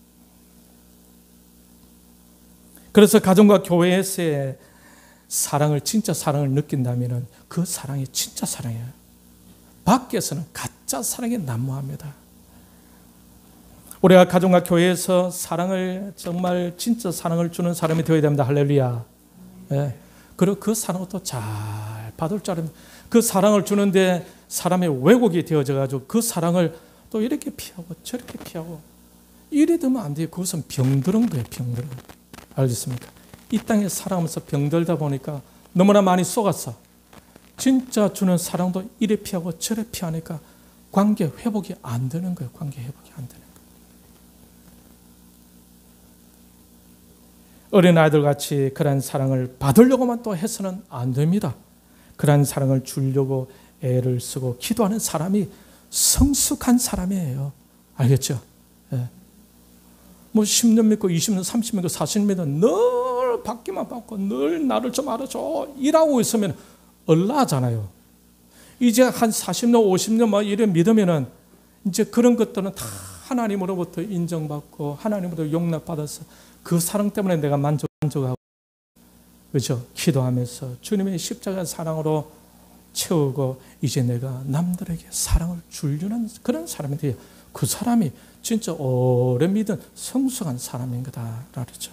그래서 가정과 교회에서의 사랑을, 진짜 사랑을 느낀다면 그 사랑이 진짜 사랑이에요. 밖에서는 가짜 사랑이 난무합니다. 우리가 가정과 교회에서 사랑을, 정말 진짜 사랑을 주는 사람이 되어야 됩니다. 할렐루야. 네. 그리고 그 사랑을 또 잘 받을 줄 알면 그 사랑을 주는데 사람의 왜곡이 되어져가지고 그 사랑을 또 이렇게 피하고 저렇게 피하고 이래 되면 안 돼요. 그것은 병들은 거예요. 병들은 거예요. 알겠습니까? 이 땅에 살아가면서 병들다 보니까 너무나 많이 속았어. 진짜 주는 사랑도 이래 피하고 저래 피하니까 관계 회복이 안 되는 거예요. 관계 회복이 안 되는 거예요. 어린아이들 같이 그런 사랑을 받으려고만 또 해서는 안 됩니다. 그런 사랑을 주려고 애를 쓰고 기도하는 사람이 성숙한 사람이에요. 알겠죠? 예. 뭐 십 년 믿고 이십 년, 삼십 년 믿고 사십 년 믿고 늘 받기만 받고 늘 나를 좀 알아줘 이라고 있으면 얼라하잖아요. 이제 한 사십 년, 오십 년 막 이래 믿으면은 이제 그런 것들은 다 하나님으로부터 인정받고 하나님으로부터 용납받아서 그 사랑 때문에 내가 만족, 만족하고 그렇죠? 기도하면서 주님의 십자가 사랑으로 채우고 이제 내가 남들에게 사랑을 주려는 그런 사람이 돼요. 그 사람이 진짜 오래 믿은 성숙한 사람인 거다. 그렇죠?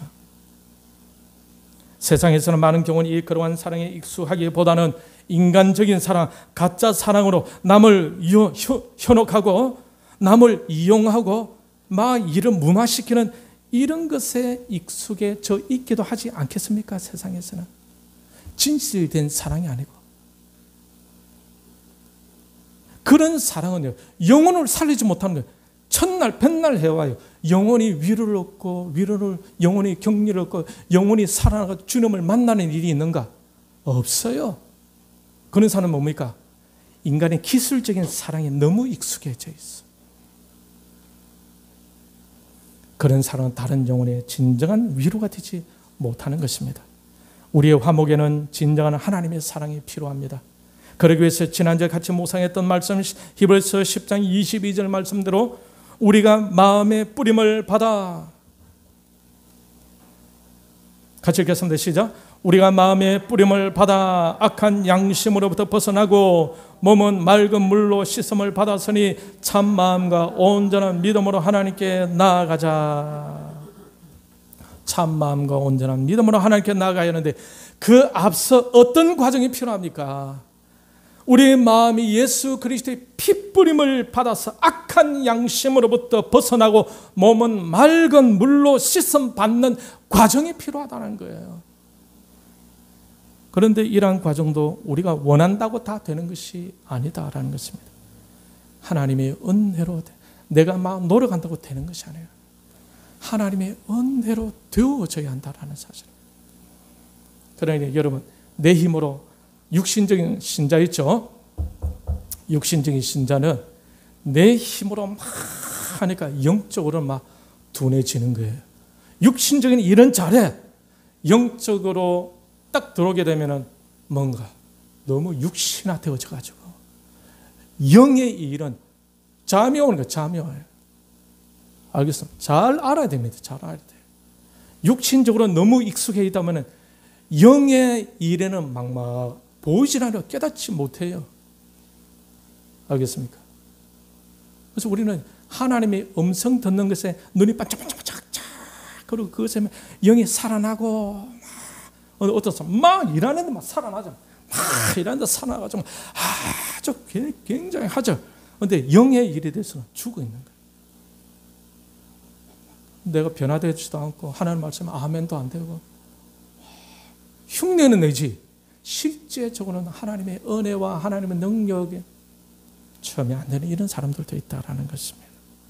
세상에서는 많은 경우는 이 그러한 사랑에 익숙하기보다는 인간적인 사랑, 가짜 사랑으로 남을 현혹하고 남을 이용하고 막 일을 무마시키는 이런 것에 익숙해져 있기도 하지 않겠습니까? 세상에서는 진실된 사랑이 아니고 그런 사랑은요, 영혼을 살리지 못하는 거예요. 첫날 백날 해와요. 영혼이 위로를 얻고 위로를 영혼이 격리를 얻고 영혼이 살아나가 주님을 만나는 일이 있는가? 없어요. 그런 사람은 뭡니까? 인간의 기술적인 사랑에 너무 익숙해져 있어. 그런 사람은 다른 영혼의 진정한 위로가 되지 못하는 것입니다. 우리의 화목에는 진정한 하나님의 사랑이 필요합니다. 그러기 위해서 지난주에 같이 묵상했던 말씀 히브리서 십 장 이십이 절 말씀대로 우리가 마음의 뿌림을 받아, 같이 읽겠습니다. 시작. 우리가 마음의 뿌림을 받아 악한 양심으로부터 벗어나고 몸은 맑은 물로 씻음을 받았으니 참 마음과 온전한 믿음으로 하나님께 나아가자. 참 마음과 온전한 믿음으로 하나님께 나아가야 하는데 그 앞서 어떤 과정이 필요합니까? 우리의 마음이 예수 그리스도의 피뿌림을 받아서 악한 양심으로부터 벗어나고 몸은 맑은 물로 씻음 받는 과정이 필요하다는 거예요. 그런데 이러한 과정도 우리가 원한다고 다 되는 것이 아니다라는 것입니다. 하나님의 은혜로 내가 막 노력한다고 되는 것이 아니에요. 하나님의 은혜로 되어져야 한다라는 사실. 그러니 여러분, 내 힘으로 육신적인 신자 있죠? 육신적인 신자는 내 힘으로 막 하니까 영적으로 막 둔해지는 거예요. 육신적인 일은 잘해. 영적으로 딱 들어오게 되면은 뭔가 너무 육신화 되어져가지고 영의 일은 잠이 오는 거예요. 잠이 와요. 알겠습니다. 잘 알아야 됩니다. 잘 알아야 돼요. 육신적으로 너무 익숙해 있다면 영의 일에는 막, 막 보이질 않아요. 깨닫지 못해요. 알겠습니까? 그래서 우리는 하나님의 음성 듣는 것에 눈이 반짝반짝반짝 그리고 그것에 영이 살아나고 어떤 사람 막 일하는데 막 살아나죠. 막 일하는데 살아나가지고 아주 굉장히 하죠. 그런데 영의 일에 대해서는 죽어 있는 거예요. 내가 변화되지도 않고 하나님 말씀에 아멘도 안 되고 흉내는 내지 실제적으로는 하나님의 은혜와 하나님의 능력에 처음이 안 되는 이런 사람들도 있다라는 것입니다.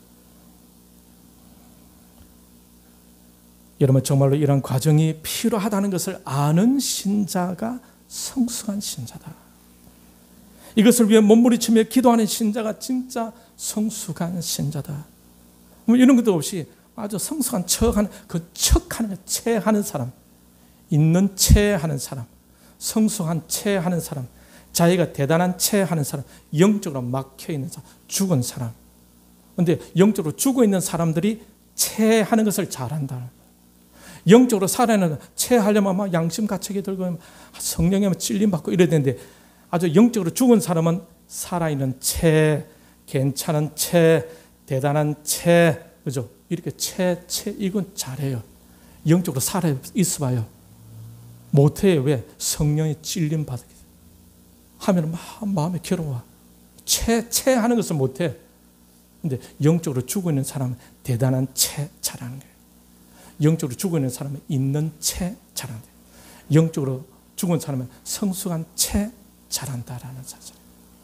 여러분, 정말로 이런 과정이 필요하다는 것을 아는 신자가 성숙한 신자다. 이것을 위해 몸부림치며 기도하는 신자가 진짜 성숙한 신자다. 이런 것도 없이 아주 성숙한 척하는 그 척하는 체하는 사람, 있는 체하는 사람, 성숙한 체하는 사람, 자기가 대단한 체하는 사람, 영적으로 막혀 있는 사람, 죽은 사람. 그런데 영적으로 죽어 있는 사람들이 체하는 것을 잘한다. 영적으로 살아내는 체하려면 막 양심 가책이 들고 성령에 찔림 받고 이래야 되는데 아주 영적으로 죽은 사람은 살아있는 체, 괜찮은 체, 대단한 체, 그죠? 이렇게 채, 채, 이건 잘해요. 영적으로 살아 있어봐요. 못해요. 왜? 성령의 찔림 받게 하면 막 마음에 괴로워. 채, 채 하는 것을 못해. 근데 영적으로 죽어 있는 사람은 대단한 채 잘하는 거예요. 영적으로 죽어 있는 사람은 있는 채 잘하는 거예요. 영적으로 죽은 사람은 성숙한 채 잘한다라는 사실.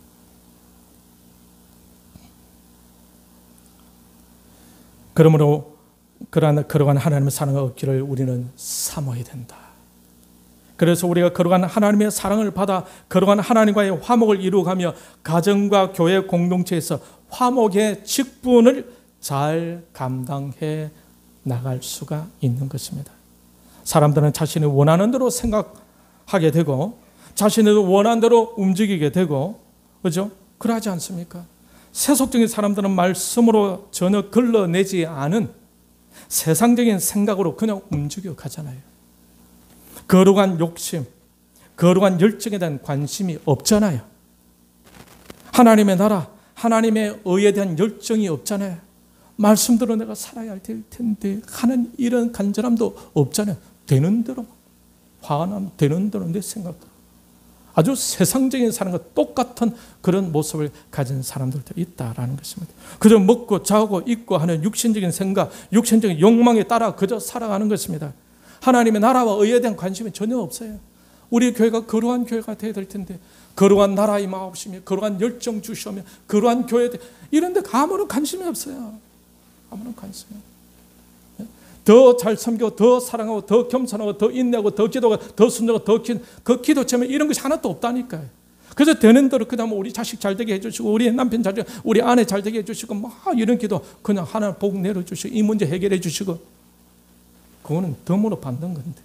그러므로 그러한, 그러한 하나님의 사랑을 얻기를 우리는 사모해야 된다. 그래서 우리가 그러한 하나님의 사랑을 받아 그러한 하나님과의 화목을 이루어가며 가정과 교회 공동체에서 화목의 직분을 잘 감당해 나갈 수가 있는 것입니다. 사람들은 자신이 원하는 대로 생각하게 되고 자신이 원하는 대로 움직이게 되고, 그렇죠? 그러하지 않습니까? 세속적인 사람들은 말씀으로 전혀 걸러내지 않은 세상적인 생각으로 그냥 움직여 가잖아요. 거룩한 욕심, 거룩한 열정에 대한 관심이 없잖아요. 하나님의 나라, 하나님의 의에 대한 열정이 없잖아요. 말씀대로 내가 살아야 할 텐데 하는 이런 간절함도 없잖아요. 되는 대로, 화남 되는 대로 내 생각대로. 아주 세상적인 사람과 똑같은 그런 모습을 가진 사람들도 있다라는 것입니다. 그저 먹고 자고 입고 하는 육신적인 생각, 육신적인 욕망에 따라 그저 살아가는 것입니다. 하나님의 나라와 의에 대한 관심이 전혀 없어요. 우리 교회가 거룩한 교회가 되어야 될 텐데, 거룩한 나라의 마옵시며 거룩한 열정 주시오며 거룩한 교회, 이런 데 아무런 관심이 없어요. 아무런 관심이 없어요. 더 잘 섬기고 더 사랑하고 더 겸손하고 더 인내하고 더 기도하고 더 순종하고 더 기, 그 기도 체면 이런 것이 하나도 없다니까요. 그래서 되는 대로 그다음 우리 자식 잘 되게 해주시고 우리 남편 잘 되게, 우리 아내 잘 되게 해주시고 막 이런 기도 그냥 하나 복 내려주시고 이 문제 해결해 주시고, 그거는 덤으로 받는 건데,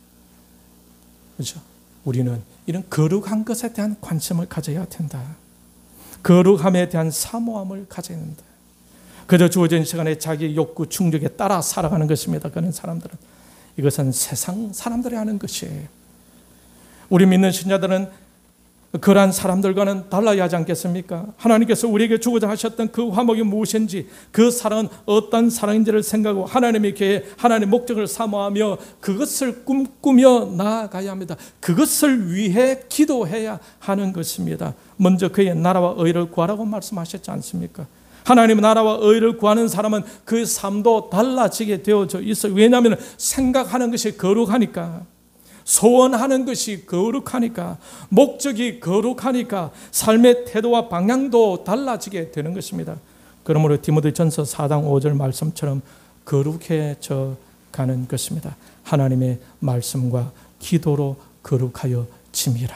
그렇죠? 우리는 이런 거룩한 것에 대한 관심을 가져야 된다. 거룩함에 대한 사모함을 가져야 된다. 그저 주어진 시간에 자기 욕구 충족에 따라 살아가는 것입니다. 그런 사람들은, 이것은 세상 사람들이 하는 것이에요. 우리 믿는 신자들은 그러한 사람들과는 달라야 하지 않겠습니까? 하나님께서 우리에게 주고자 하셨던 그 화목이 무엇인지, 그 사랑은 어떤 사랑인지를 생각하고 하나님의 계획, 하나님의 목적을 사모하며 그것을 꿈꾸며 나아가야 합니다. 그것을 위해 기도해야 하는 것입니다. 먼저 그의 나라와 의를 구하라고 말씀하셨지 않습니까? 하나님의 나라와 의를 구하는 사람은 그 삶도 달라지게 되어져 있어요. 왜냐하면 생각하는 것이 거룩하니까, 소원하는 것이 거룩하니까, 목적이 거룩하니까 삶의 태도와 방향도 달라지게 되는 것입니다. 그러므로 디모데전서 사 장 오 절 말씀처럼 거룩해져 가는 것입니다. 하나님의 말씀과 기도로 거룩하여 짐이라.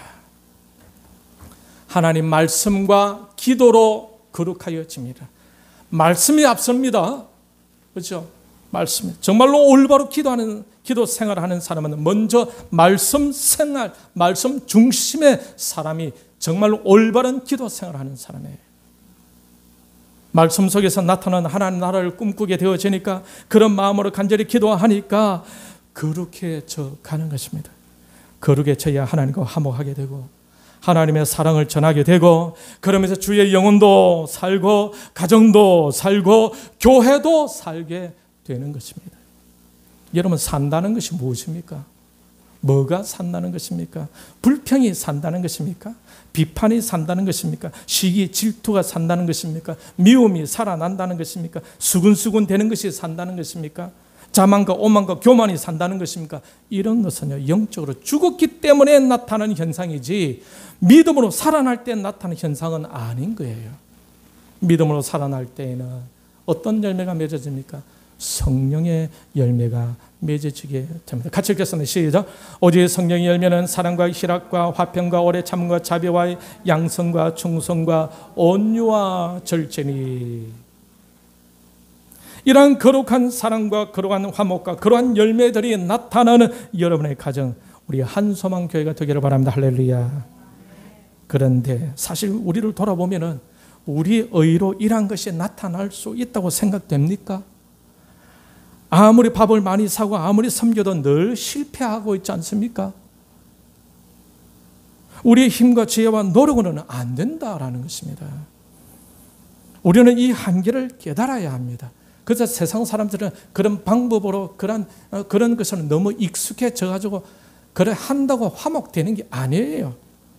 하나님 말씀과 기도로 거룩하여 짐이라. 말씀이 앞섭니다. 그렇죠? 말씀. 정말로 올바로 기도하는, 기도 생활하는 사람은 먼저 말씀 생활, 말씀 중심의 사람이 정말로 올바른 기도 생활하는 사람이에요. 말씀 속에서 나타나는 하나님 나라를 꿈꾸게 되어지니까, 그런 마음으로 간절히 기도하니까 거룩해져 가는 것입니다. 거룩해져야 하나님과 화목하게 되고 하나님의 사랑을 전하게 되고, 그러면서 주의 영혼도 살고 가정도 살고 교회도 살게 되는 것입니다. 여러분, 산다는 것이 무엇입니까? 뭐가 산다는 것입니까? 불평이 산다는 것입니까? 비판이 산다는 것입니까? 시기, 질투가 산다는 것입니까? 미움이 살아난다는 것입니까? 수근수근 되는 것이 산다는 것입니까? 자만과 오만과 교만이 산다는 것입니까? 이런 것은요, 영적으로 죽었기 때문에 나타나는 현상이지 믿음으로 살아날 때 나타나는 현상은 아닌 거예요. 믿음으로 살아날 때에는 어떤 열매가 맺어집니까? 성령의 열매가 맺어지게 됩니다. 같이 읽겠습니다. 시작. 오직 성령의 열매는 사랑과 희락과 화평과 오래 참음과 자비와 양성과 충성과 온유와 절제니. 이러한 거룩한 사랑과 거룩한 화목과 그러한 열매들이 나타나는 여러분의 가정, 우리 한소망 교회가 되기를 바랍니다. 할렐루야. 그런데 사실 우리를 돌아보면은 우리 의로 이러한 것이 나타날 수 있다고 생각됩니까? 아무리 밥을 많이 사고 아무리 섬겨도 늘 실패하고 있지 않습니까? 우리의 힘과 지혜와 노력으로는 안 된다라는 것입니다. 우리는 이 한계를 깨달아야 합니다. 그래서 세상 사람들은 그런 방법으로 그런, 그런 것은 너무 익숙해져 가지고 그래 한다고 화목되는 게 아니에요.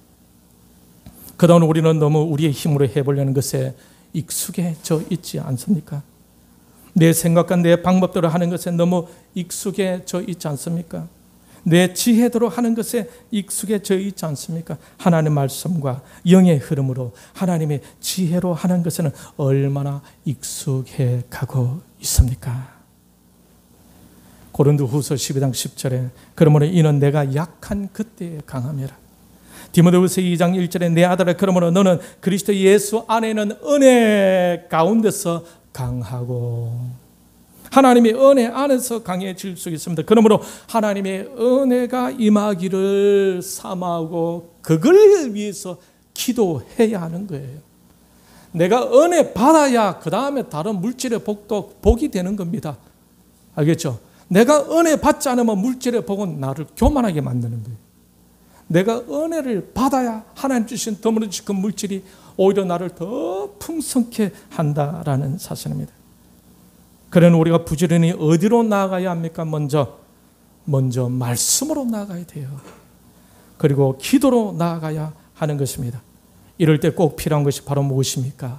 그동안 우리는 너무 우리의 힘으로 해보려는 것에 익숙해져 있지 않습니까? 내 생각과 내 방법대로 하는 것에 너무 익숙해져 있지 않습니까? 내 지혜대로 하는 것에 익숙해져 있지 않습니까? 하나님의 말씀과 영의 흐름으로 하나님의 지혜로 하는 것에는 얼마나 익숙해 가고 있습니까? 고린도후서 십이 장 십 절에 그러므로 이는 내가 약한 그때에 강함이라. 디모데후서 이 장 일 절에 내 아들아 그러므로 너는 그리스도 예수 안에 있는 은혜 가운데서 강하고, 하나님의 은혜 안에서 강해질 수 있습니다. 그러므로 하나님의 은혜가 임하기를 사모하고 그걸 위해서 기도해야 하는 거예요. 내가 은혜 받아야 그 다음에 다른 물질의 복도 복이 되는 겁니다. 알겠죠? 내가 은혜 받지 않으면 물질의 복은 나를 교만하게 만드는 거예요. 내가 은혜를 받아야 하나님 주신 덤으로 주신 그 물질이 오히려 나를 더 풍성케 한다라는 사실입니다. 그러나 우리가 부지런히 어디로 나아가야 합니까? 먼저 먼저 말씀으로 나아가야 돼요. 그리고 기도로 나아가야 하는 것입니다. 이럴 때 꼭 필요한 것이 바로 무엇입니까?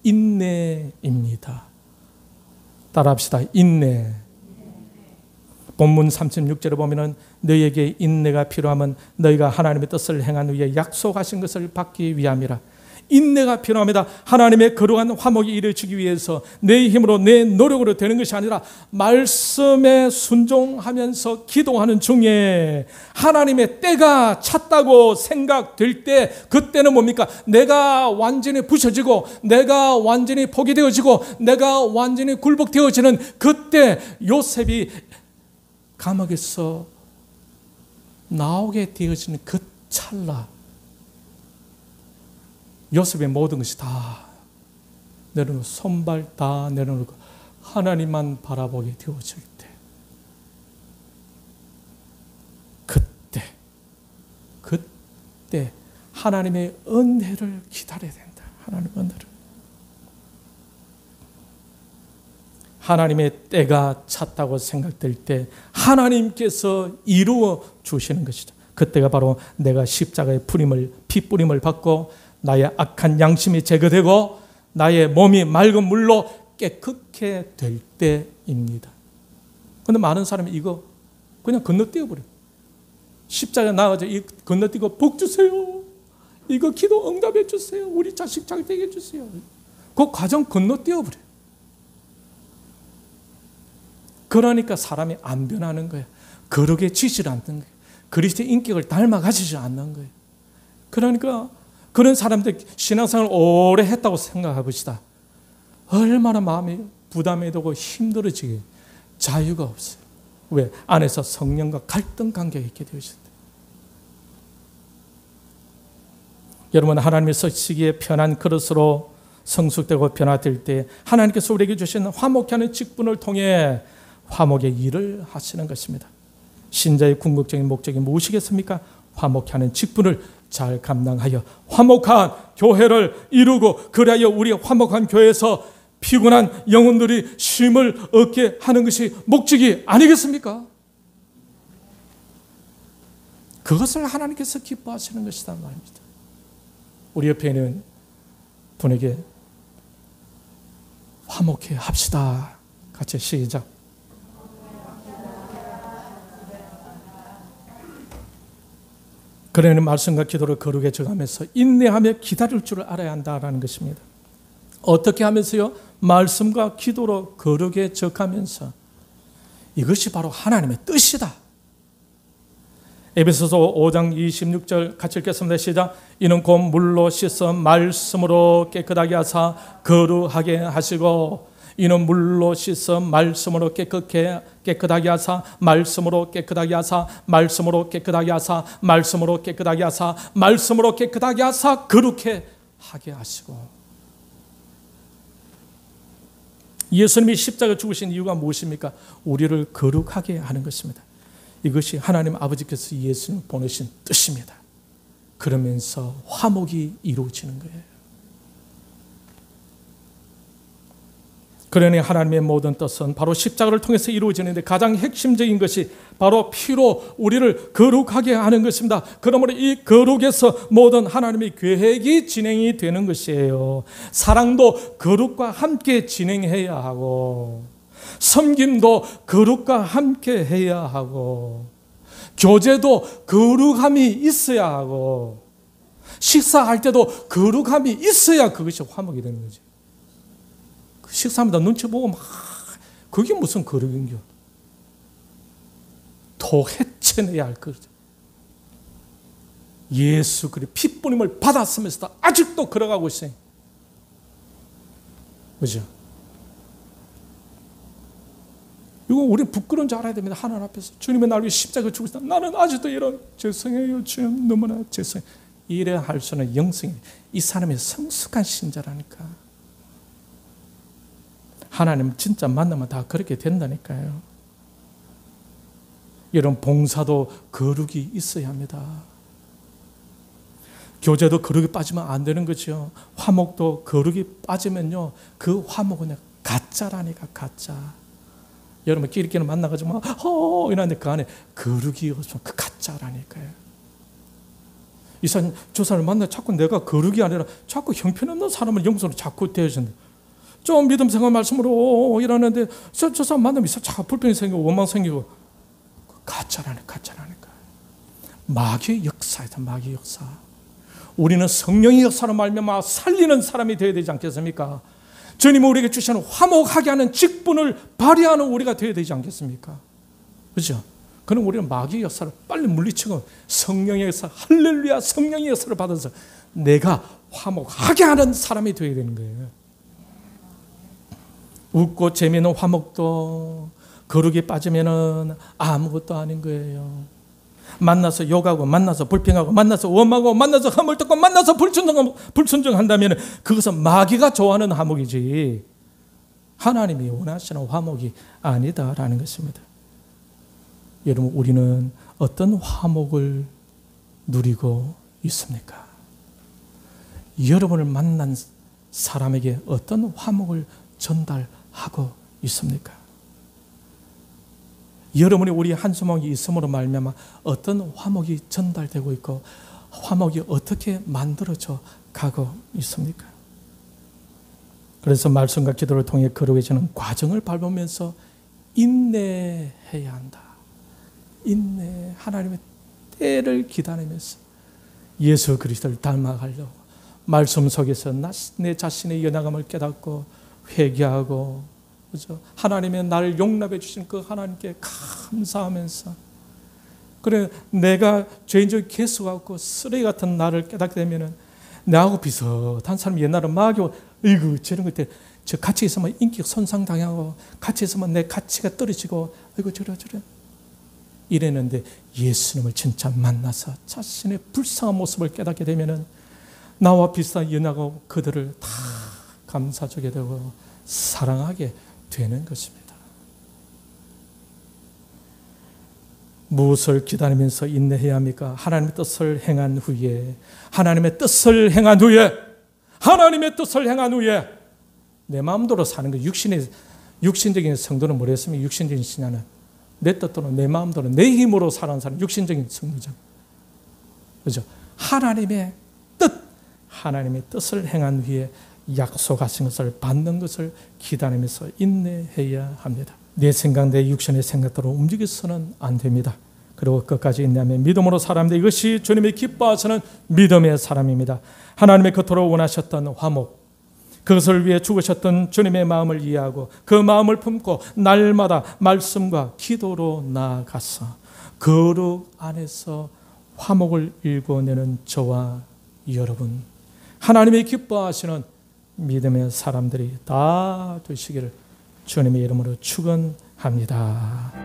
인내입니다. 따라합시다. 인내. 본문 삼십육 절에 보면은 너희에게 인내가 필요하면 너희가 하나님의 뜻을 행한 후에 약속하신 것을 받기 위함이라. 인내가 필요합니다. 하나님의 거룩한 화목이 이루어지기 위해서 내 힘으로 내 노력으로 되는 것이 아니라 말씀에 순종하면서 기도하는 중에 하나님의 때가 찼다고 생각될 때, 그때는 뭡니까? 내가 완전히 부셔지고 내가 완전히 포기되어지고 내가 완전히 굴복되어지는 그때 요셉이 감옥에서 나오게 되어지는 그 찰나, 요셉의 모든 것이 다 내려놓고, 손발 다 내려놓고 하나님만 바라보게 되어질 때, 그때 그때 하나님의 은혜를 기다려야 된다. 하나님의 은혜를. 하나님의 때가 찼다고 생각될 때 하나님께서 이루어 주시는 것이죠. 그때가 바로 내가 십자가의 뿌림을, 핏뿌림을 받고 나의 악한 양심이 제거되고 나의 몸이 맑은 물로 깨끗게 될 때입니다. 그런데 많은 사람이 이거 그냥 건너뛰어버려요. 십자가에 나가서 이 건너뛰고 복 주세요, 이거 기도 응답해 주세요, 우리 자식 잘 되게 해주세요, 그 과정 건너뛰어버려요. 그러니까 사람이 안 변하는 거예요. 거룩에 지지를 않는 거예요. 그리스도의 인격을 닮아가지지 않는 거예요. 그러니까 그런 사람들 신앙생활을 오래 했다고 생각해 봅시다. 얼마나 마음이 부담이 되고 힘들어지게, 자유가 없어요. 왜? 안에서 성령과 갈등 관계가 있게 되어 있을 때. 여러분, 하나님의 서시기에 편한 그릇으로 성숙되고 변화될 때 하나님께서 우리에게 주신 화목케 하는 직분을 통해 화목의 일을 하시는 것입니다. 신자의 궁극적인 목적이 무엇이겠습니까? 화목케 하는 직분을 잘 감당하여 화목한 교회를 이루고, 그리하여 우리 화목한 교회에서 피곤한 영혼들이 쉼을 얻게 하는 것이 목적이 아니겠습니까? 그것을 하나님께서 기뻐하시는 것이다 말입니다. 우리 옆에 있는 분에게 화목해 합시다. 같이 시작. 그러는 말씀과 기도를 거룩에 적하면서 인내하며 기다릴 줄 알아야 한다는 것입니다. 어떻게 하면서요? 말씀과 기도로 거룩에 적하면서. 이것이 바로 하나님의 뜻이다. 에베소서 오 장 이십육 절 같이 읽겠습니다. 시작. 이는 곧 물로 씻어 말씀으로 깨끗하게 하사 거룩하게 하시고, 이는 물로 씻어 말씀으로 깨끗하게 깨끗하게 하사 말씀으로 깨끗하게 하사 말씀으로 깨끗하게 하사 말씀으로 깨끗하게 하사 말씀으로 깨끗하게 하사 거룩해 하게 하시고. 예수님이 십자가 죽으신 이유가 무엇입니까? 우리를 거룩하게 하는 것입니다. 이것이 하나님 아버지께서 예수님 보내신 뜻입니다. 그러면서 화목이 이루어지는 거예요. 그러니 하나님의 모든 뜻은 바로 십자가를 통해서 이루어지는데 가장 핵심적인 것이 바로 피로 우리를 거룩하게 하는 것입니다. 그러므로 이 거룩에서 모든 하나님의 계획이 진행이 되는 것이에요. 사랑도 거룩과 함께 진행해야 하고, 섬김도 거룩과 함께 해야 하고, 교제도 거룩함이 있어야 하고, 식사할 때도 거룩함이 있어야 그것이 화목이 되는 거지. 식사합니다. 눈치 보고 막, 그게 무슨 거룩인겨? 도해쳐내야 할 거죠. 예수 그리스도의 핏뿌림을 받았으면서도 아직도 걸어가고 있어요. 그죠? 이거 우리 부끄러운 줄 알아야 됩니다. 하나님 앞에서. 주님의 날 위해 십자가를 주고 있다. 나는 아직도 이런, 죄송해요 주님, 너무나 죄송해요. 이래야 할 수는 영성이. 이 사람이 성숙한 신자라니까. 하나님 진짜 만나면 다 그렇게 된다니까요. 이런 봉사도 거룩이 있어야 합니다. 교제도 거룩이 빠지면 안 되는 거죠. 화목도 거룩이 빠지면요, 그 화목은 가짜라니까, 가짜. 여러분 끼리끼리 만나가지고 어 이러는데 그 안에 거룩이 없으면 그 가짜라니까요. 이 사람 저 사람을 만나 자꾸 내가 거룩이 아니라 자꾸 형편없는 사람을 영성으로 자꾸 대해준다. 좀 믿음 생활 말씀으로 이러는데 저, 저 사람 만나면 자꾸 불편이 생기고 원망 생기고, 가짜라는 가짜라니까. 마귀의 역사이다. 마귀의 역사. 우리는 성령의 역사로 말미암아 살리는 사람이 되어야 되지 않겠습니까? 주님은 우리에게 주시는 화목하게 하는 직분을 발휘하는 우리가 되어야 되지 않겠습니까? 그렇죠? 그럼 우리는 마귀의 역사를 빨리 물리치고 성령의 역사, 할렐루야, 성령의 역사를 받아서 내가 화목하게 하는 사람이 되어야 되는 거예요. 웃고 재미있는 화목도 거룩에 빠지면은 아무것도 아닌 거예요. 만나서 욕하고, 만나서 불평하고, 만나서 원망하고, 만나서 허물 듣고, 만나서 불순종, 불순종한다면 그것은 마귀가 좋아하는 화목이지 하나님이 원하시는 화목이 아니다라는 것입니다. 여러분, 우리는 어떤 화목을 누리고 있습니까? 여러분을 만난 사람에게 어떤 화목을 전달하고 있습니까? 여러분이 우리 한수목이 있음으로 말미암아 어떤 화목이 전달되고 있고 화목이 어떻게 만들어져 가고 있습니까? 그래서 말씀과 기도를 통해 거룩해지는 과정을 밟으면서 인내해야 한다. 인내, 하나님의 때를 기다리면서 예수 그리스도를 닮아가려고 말씀 속에서 내 자신의 연약함을 깨닫고 회개하고, 그죠? 하나님의 나를 용납해 주신 그 하나님께 감사하면서, 그래 내가 죄인적 개수같고 쓰레기 같은 나를 깨닫게 되면은 나하고 비슷한 사람이 옛날에 막 이거 저런 것들 저 같이 있으면 인기 손상 당하고 같이 있으면 내 가치가 떨어지고 이거 저러 저러 이랬는데 예수님을 진짜 만나서 자신의 불쌍한 모습을 깨닫게 되면은 나와 비슷한 연약하고 그들을 다 감사주게 되고 사랑하게 되는 것입니다. 무엇을 기다리면서 인내해야 합니까? 하나님의 뜻을 행한 후에, 하나님의 뜻을 행한 후에, 하나님의 뜻을 행한 후에 내 마음대로 사는 거. 육신의 육신적인 성도는 뭐랬습니까? 육신적인 신앙은 내 뜻대로, 내 마음대로, 내 힘으로 사는 사람, 육신적인 성도잖아요. 그죠? 하나님의 뜻, 하나님의 뜻을 행한 후에 약속하신 것을 받는 것을 기다리면서 인내해야 합니다. 내 생각, 내 육신의 생각대로 움직여서는 안 됩니다. 그리고 끝까지 인내하며 믿음으로 살아갑니다. 이것이 주님이 기뻐하시는 믿음의 사람입니다. 하나님의 그토록 원하셨던 화목, 그것을 위해 죽으셨던 주님의 마음을 이해하고 그 마음을 품고 날마다 말씀과 기도로 나아가서 거룩 안에서 화목을 일궈내는 저와 여러분, 하나님이 기뻐하시는 믿음의 사람들이 다 되시기를 주님의 이름으로 축원합니다.